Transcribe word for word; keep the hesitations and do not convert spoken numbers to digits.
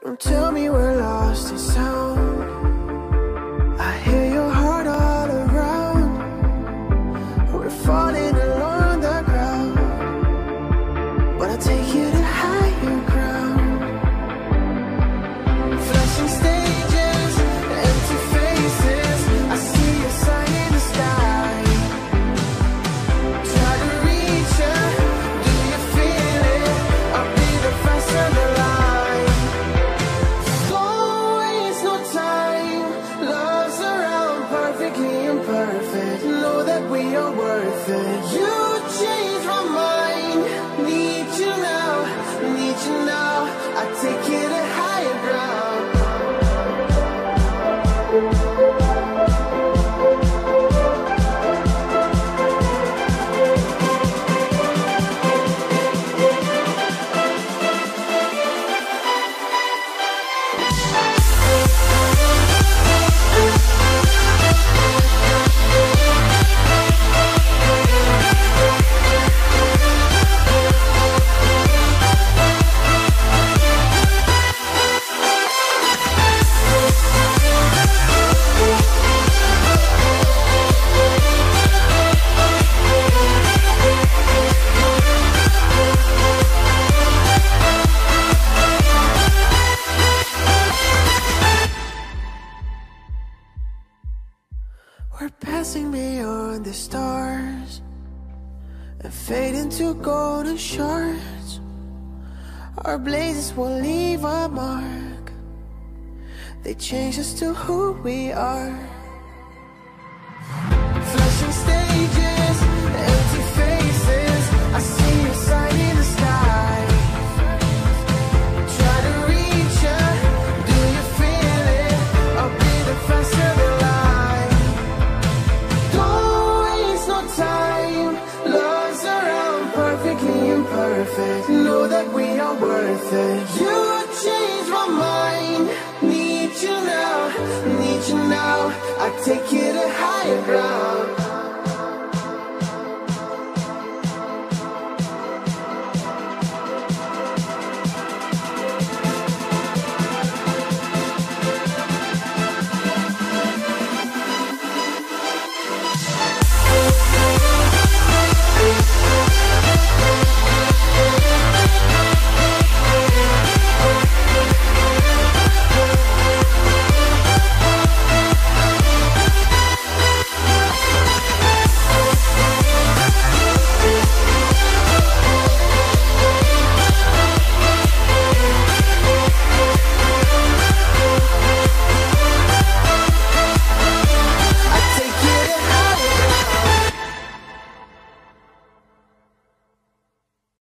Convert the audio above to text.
Don't tell me we're lost in sound. I hear your heart all around. We're falling along the ground, but I take you to higher ground. Flashing stages, empty faces, I see a sign in the sky. Try to reach you, do you feel it? I'll be the first on the line. Don't waste no time, love's around perfectly imperfect. Know that we are worth it. You changed my mind, need you now, need you now. I take you to higher ground. We're passing beyond the stars and fade into golden shores. Our blazes will leave a mark. They change us to who we are.